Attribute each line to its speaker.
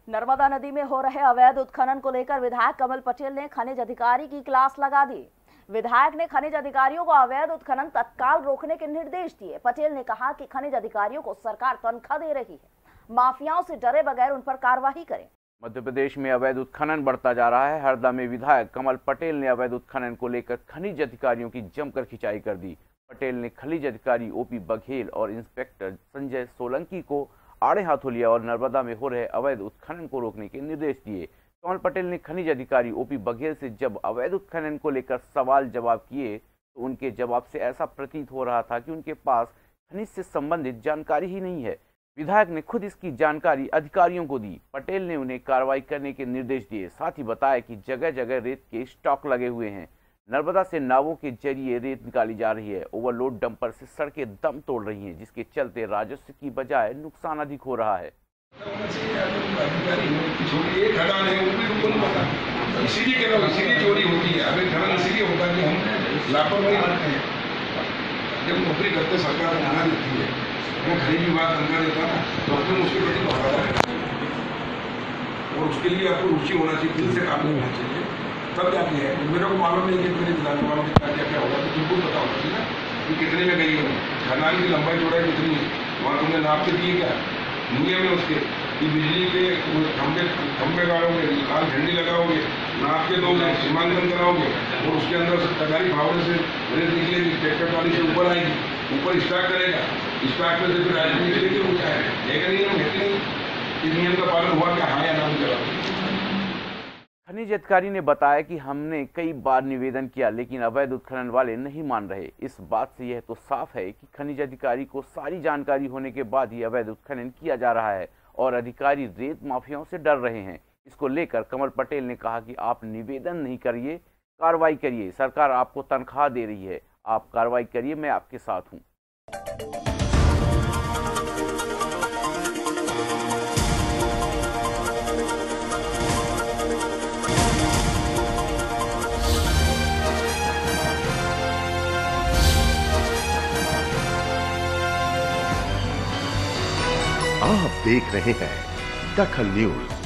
Speaker 1: नर्मदा नदी में हो रहे अवैध उत्खनन को लेकर विधायक कमल पटेल ने खनिज अधिकारी की क्लास लगा दी। विधायक ने खनिज अधिकारियों को अवैध उत्खनन तत्काल रोकने के निर्देश दिए। पटेल ने कहा कि खनिज अधिकारियों को सरकार तनख्वाह दे रही है, माफियाओं से डरे बगैर उन पर कार्रवाई करें।
Speaker 2: मध्य प्रदेश में अवैध उत्खनन बढ़ता जा रहा है। हरदा में विधायक कमल पटेल ने अवैध उत्खनन को लेकर खनिज अधिकारियों की जमकर खिंचाई कर दी। पटेल ने खनिज अधिकारी ओपी बघेल और इंस्पेक्टर संजय सोलंकी को आड़े हाथों लिया और नर्मदा में हो रहे अवैध उत्खनन को रोकने के निर्देश दिए। कमल पटेल ने खनिज अधिकारी ओपी बघेल से जब अवैध उत्खनन को लेकर सवाल जवाब किए तो उनके जवाब से ऐसा प्रतीत हो रहा था कि उनके पास खनिज से संबंधित जानकारी ही नहीं है। विधायक ने खुद इसकी जानकारी अधिकारियों को दी। पटेल ने उन्हें कार्रवाई करने के निर्देश दिए। साथ ही बताया कि जगह जगह रेत के स्टॉक लगे हुए हैं। नर्मदा से नावों के जरिए रेत निकाली जा रही है। ओवरलोड डंपर से सड़कें दम तोड़ रही हैं, जिसके चलते राजस्व की बजाय नुकसान अधिक हो रहा है।
Speaker 3: इसीलिए चोरी होती है। अगर खनन इसीलिए होता है कि हम लापरवाही करते हैं। जब नौकरी करते सरकार तनख्वाह देती है, अगर खनिज विभाग तनख्वाह देता है तो अपने उसके प्रति वफादार है और उसके लिए आपको रुचि होना चाहिए, दिल से काम करना चाहिए, तब जाके है। मेरे को मालूम नहीं कि मेरे विधानसभा में क्या क्या होगा, तो बिल्कुल पता होना चाहिए ना कि कितने में गई है, खदान की लंबाई चौड़ाई कितनी है, वहाँ तुमने नाप के दिए क्या नियम है उसके कि बिजली के खंभे गाड़ोगे, लाल झंडी लगाओगे, नाप के दोगे, सीमांकन कराओगे और उसके अंदर सरकारी फावड़े से रेत निकलेगी, ट्रैक्टर ट्राली से ऊपर आएगी, ऊपर स्टार्ट करेगा, स्टार्ट में से फिर राजनीति निकलेगी, वो क्या है एक नियम है कि नहीं, इस नियम का पालन हुआ क्या, हाँ या ना करा।
Speaker 2: खनिज अधिकारी ने बताया कि हमने कई बार निवेदन किया लेकिन अवैध उत्खनन वाले नहीं मान रहे। इस बात से यह तो साफ है कि खनिज अधिकारी को सारी जानकारी होने के बाद ही अवैध उत्खनन किया जा रहा है और अधिकारी रेत माफियाओं से डर रहे हैं। इसको लेकर कमल पटेल ने कहा कि आप निवेदन नहीं करिए, कार्रवाई करिए। सरकार आपको तनख्वाह दे रही है, आप कार्रवाई करिए, मैं आपके साथ हूँ।
Speaker 4: आप देख रहे हैं दखल न्यूज।